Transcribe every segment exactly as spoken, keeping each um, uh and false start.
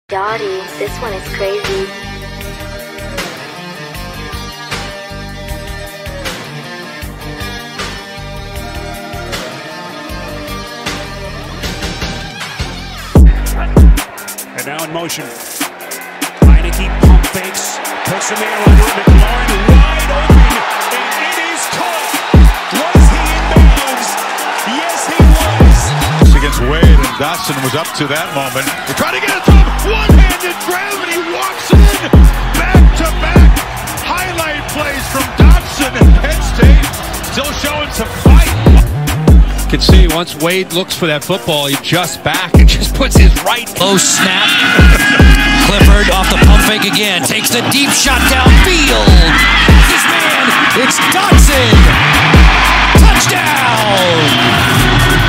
Dottie, this one is crazy. And now in motion. Heinicke pump fakes, puts a man over McLaurin wide open, and it is caught. Was he in bounds? Yes, he was. Against Wade, and Dotson was up to that moment. They try to get it to him. One-handed grab, and he walks in. Back-to-back highlight plays from Dotson, and Penn State still showing some fight. You can see once Wade looks for that football, he adjusts back and just puts his right. Low snap. Clifford off the pump fake again. Takes the deep shot downfield. This man, it's Dotson. Touchdown.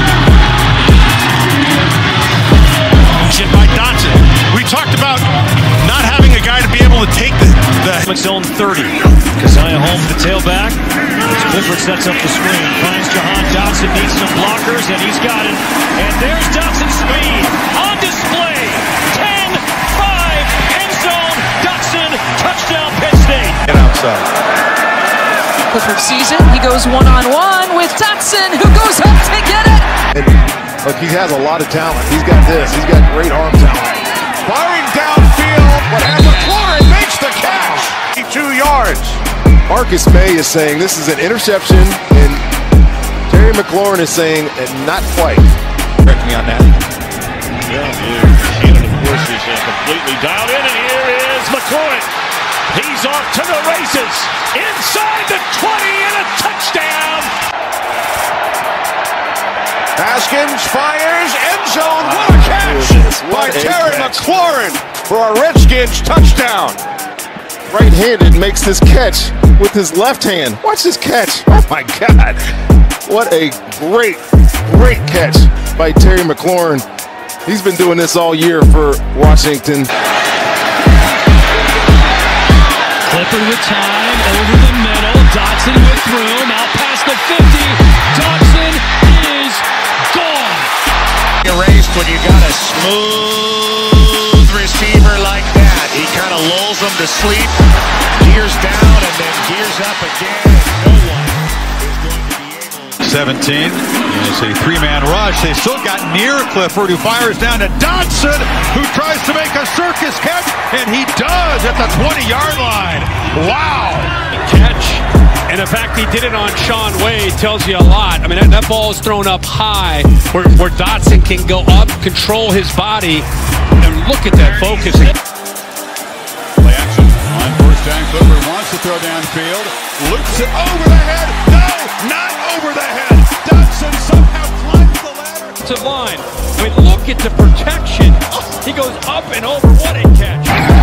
By Dotson. We talked about not having a guy to be able to take the, the zone thirty. Keziah Holmes, the tailback. As Clifford sets up the screen, finds Jahan Dotson, needs some blockers, and he's got it. And there's Dotson's speed on display. ten five, end zone, Dotson, touchdown, Penn State. Get outside. Clifford sees it. He goes one-on-one with Dotson, who goes up to get it. And look, he has a lot of talent. He's got this. He's got great arm talent. Firing downfield, but as McLaurin makes the catch. Two yards. Marcus May is saying this is an interception, and Terry McLaurin is saying and not quite. Correct me on that. Yeah, Shannon, of course, is uh, completely dialed in, and here is McLaurin. He's off to the races. Inside the twenty, and a touchdown. Haskins fires, end zone, what a catch by Terry McLaurin for a Redskins touchdown. Right-handed makes this catch with his left hand. Watch this catch. Oh my God. What a great, great catch by Terry McLaurin. He's been doing this all year for Washington. Clifford with time, over the middle. Dotson with room, out past the fifty. Dotson is gone. Erased when you got a smooth receiver like that. He kind of lulls them to sleep, gears down, and then gears up again. No one is going to be able. seventeen. It's a three-man rush. They still got near Clifford, who fires down to Dotson, who tries to make a circus catch, and he does at the twenty-yard line. Wow! Catch. And the fact he did it on Shaun Wade tells you a lot. I mean, that, that ball is thrown up high where, where Dotson can go up, control his body, and look at that focus. Play action on first down. Clifford wants to throw downfield. Loops it over the head. No, not over the head. Dotson somehow climbs the ladder. To line. I mean, look at the protection. He goes up and over. What a catch.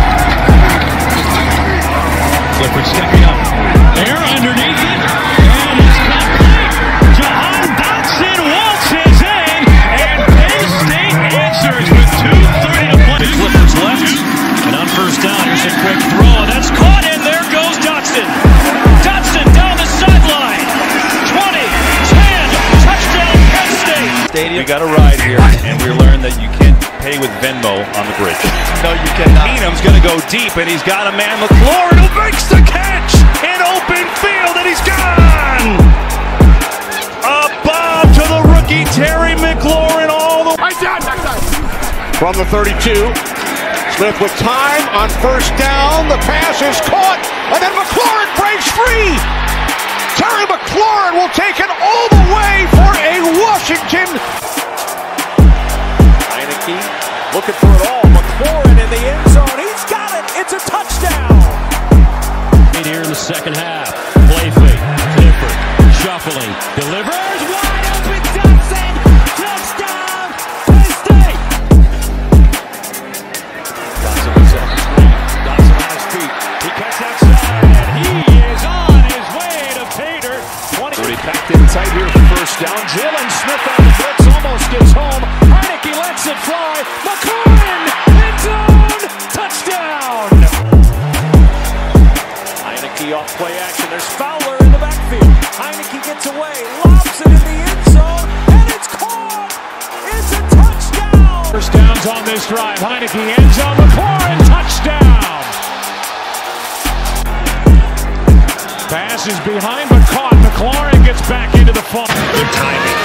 Clifford stepping up. There underneath it. And it's complete. Jahan Dotson waltzes in. And Penn State answers with two thirty to play. Clifford's left. And on first down, here's a quick throw. And that's caught. And there goes Dotson. Dotson down the sideline. twenty, ten, touchdown Penn State. Stadium. We got a ride here, and we learned that you can't pay with Venmo on the bridge. No, you cannot. Keenum's going to go deep, and he's got a man, McLaurin, who makes the catch in open field, and he's gone. A bomb to the rookie Terry McLaurin all the way. From the thirty-two, Smith with time on first down. The pass is caught, and then McLaurin breaks free. Terry McLaurin will take it all the way for a Washington. Heinicke looking for it all. McLaurin in the end zone. He's got it. It's a touchdown. Here in the second half. Play fake. Clifford shuffling. Delivers. Wide open. Dotson. Touchdown. Penn State. Dotson was on the screen. Dotson on his feet. He cuts outside, and he is on his way to Pater. twenty. Packed in tight here for first down. Jalen Smith on the blitz almost gets home. Heinicke lets it fly. McLaurin, end zone, touchdown. Heinicke off play action. There's Fowler in the backfield. Heinicke gets away, lobs it in the end zone, and it's caught. It's a touchdown. First downs on this. his drive. Heineke, end zone, McLaurin, touchdown! Pass is behind but caught. McLaurin gets back into the fun. Good timing.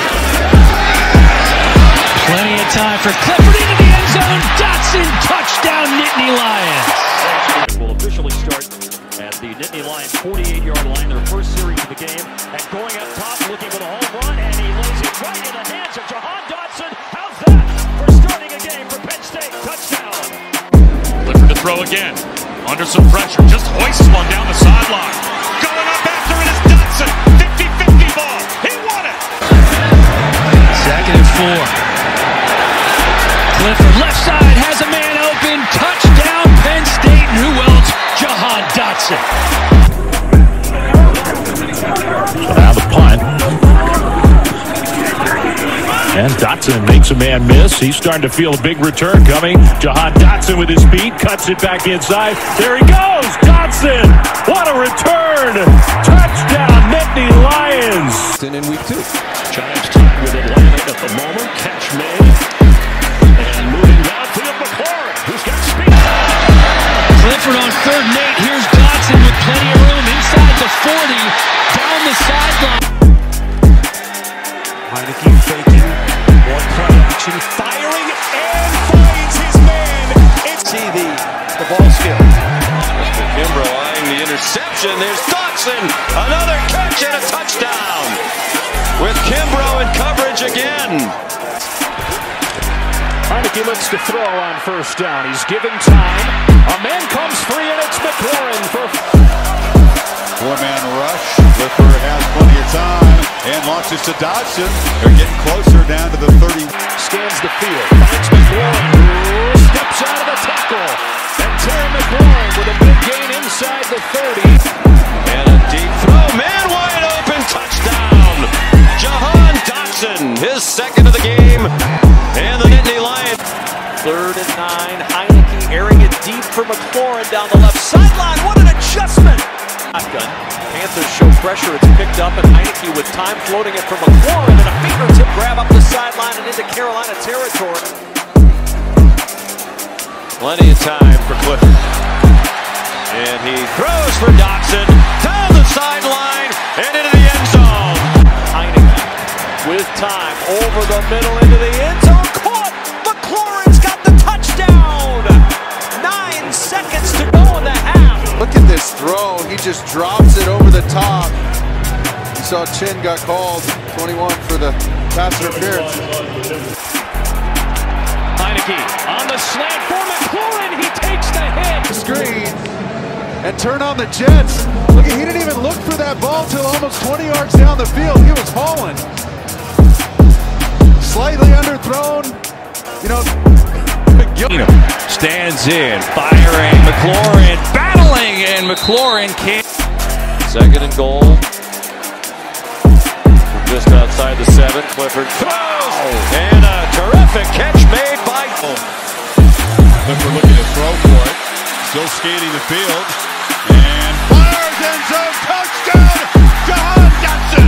Plenty of time for Clifford into the end zone. Dotson, touchdown, Nittany Lions. Will officially start at the Nittany Lions forty-eight yard line, their first series of the game. And going up top, looking for the home run, and he lays it right in the hands of Jahan Dotson. How's that for starting a game for Penn State? Touchdown. Clifford to throw again. Under some pressure. Just hoists one down the sideline. Going up after it is Dotson. fifty fifty ball. He won it. Second and four. Clifford left side has a man open. Touchdown Penn State. And who else? Jahan Dotson. So now the punt. And Dotson makes a man miss. He's starting to feel a big return coming. Jahan Dotson with his feet cuts it back inside. There he goes. Dotson. What a return. Touchdown Nittany Lions. In week two. Giants tied with Atlanta at the moment. Catch made. And moving downfield, McLaurin, who's got speed. Clifford on third and eight. Here's Dotson with plenty of room inside the forty. Down the sideline. Heineke faking. More play action. Firing and finds his man. It's See the, the ball skill. Mister Kimbrough eyeing the interception. There's Dotson. Another catch and a touchdown. With Kimbrough in coverage again. Heineke looks to throw on first down. He's given time. A man comes free, and it's McLaurin for Four-man rush. Clifford has plenty of time and launches to Dotson. They're getting closer down to the thirty. scans the field. Finds McLaurin, who steps out of the tackle. And Terry McLaurin with a big gain inside the thirty. And a deep throw. Man wide open. Touchdown. Jahan Dotson, his second of the game. And the Nittany Lions. Third and nine. Heineke airing it deep for McLaurin down the left sideline. What an adjustment! Shotgun. Panthers show pressure. It's picked up, and Heineke with time floating it from McLaurin, and a fingertip grab up the sideline and into Carolina territory. Plenty of time for Clifford. And he throws for Dotson. Down the sideline and into the end zone. Heineke with time over the middle into the end zone. Caught! McLaurin's got the touchdown! Nine seconds to go in the half. Look at this throw. He just drops it over the top. You saw Chin got called. twenty-one for the pass interference. Heineke on the slant for McLaurin. He takes the hit. Screen and turn on the Jets. Look, he didn't even look for that ball till almost twenty yards down the field. He was hauling. Slightly underthrown. You know, Stands in, firing, McLaurin battling, and McLaurin can't. Second and goal. Just outside the seven. Clifford throws. And a terrific catch made by. Clifford looking to throw for it. Still skating the field. And fires end zone touchdown. Jahan Dotson.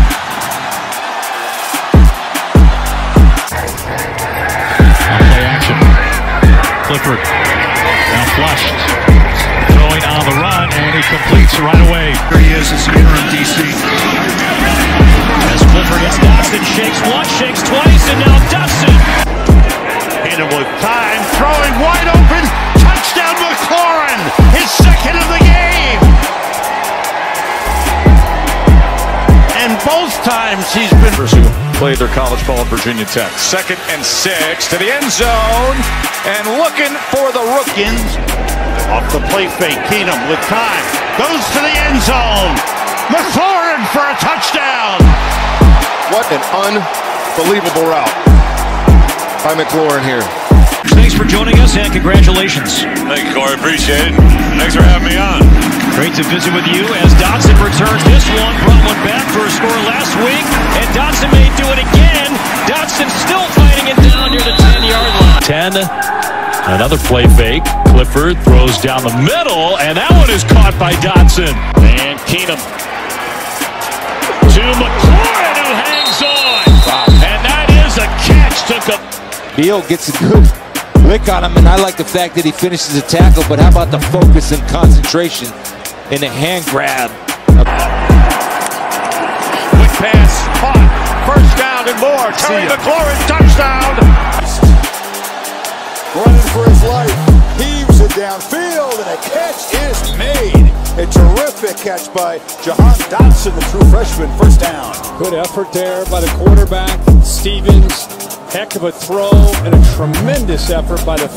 Play action. Clifford now flushed. Throwing on the run, and he completes right away. Here he is as the interim D C. As Clifford hits Dotson, shakes once, shakes twice, and now Dotson. Hit him with time. Throwing wide open. Touchdown McLaurin. His second of the game. And both times he's been. Played their college ball at Virginia Tech. Second and six to the end zone. And looking for the Rookins. Off the play fake. Keenum with time. Goes to the end zone. McLaurin for a touchdown. What an unbelievable route by McLaurin here. Thanks for joining us, and congratulations. Thank you, Corey. Appreciate it. Thanks for having me on. Great to visit with you as Dotson returns this one. Brought one back for a score last week, and Dotson may do it again. Dotson still fighting it down near the ten-yard line. ten. Another play fake. Clifford throws down the middle, and that one is caught by Dotson. And Keenum to McLaurin, who hangs on. And that is a catch. Took a Beal gets a good quick on him, and I like the fact that he finishes the tackle, but how about the focus and concentration in the hand grab? Quick pass, caught, first down and more. Terry McLaurin, touchdown. Running for his life, heaves it downfield, and a catch is made. A terrific catch by Jahan Dotson, the true freshman, first down. Good effort there by the quarterback, Stevens. Heck of a throw and a tremendous effort by the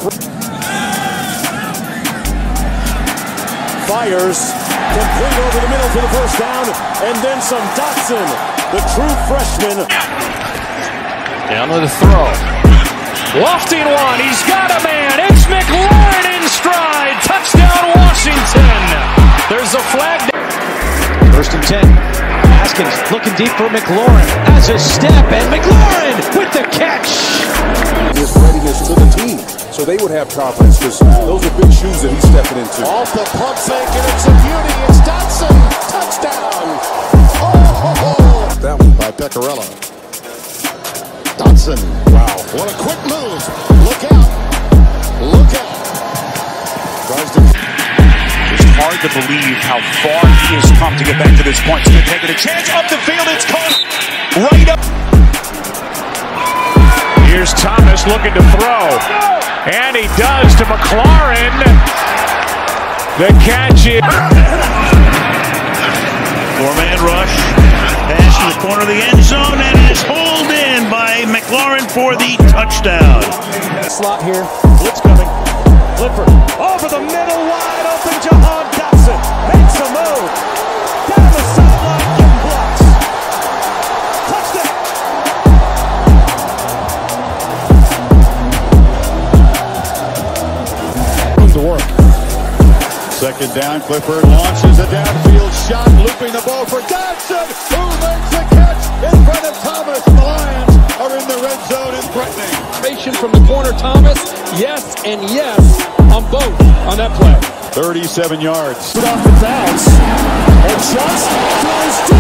fires complete over the middle for the first down, and then some. Dotson, the true freshman. Down with a throw. Lofting one, he's got a man. It's McLaurin in stride. Touchdown Washington. There's a flag. First and ten. Haskins looking deep for McLaurin. Has a step, and McLaurin with the catch. His readiness to the team, so they would have confidence, because those are big shoes that he's stepping into. Off the pump fake, and it's a beauty. It's Dotson. Touchdown. Oh, that one by Pecorella. Dotson. Wow. What a quick move. Look out. Look out. Tries to. It's hard to believe how far he has come to get back to this point. Smith taking a chance up the field. It's caught right up. Here's Thomas looking to throw. And he does to McLaurin. The catch is. Four-man rush. Pass to the corner of the end zone, and it's hauled in by McLaurin for the touchdown. Slot here. Blitz coming. Clifford over the middle, wide open. Jahan Dotson makes a move. Down the sideline, getting blocks. Touchdown. To work. Second down, Clifford launches a downfield shot, looping the ball for Dotson, who makes the catch in front of Thomas. The Lions are in the red zone and threatening. patient from the corner, Thomas. Yes and yes on both on that play. thirty-seven yards. Put off the bounce. And just throws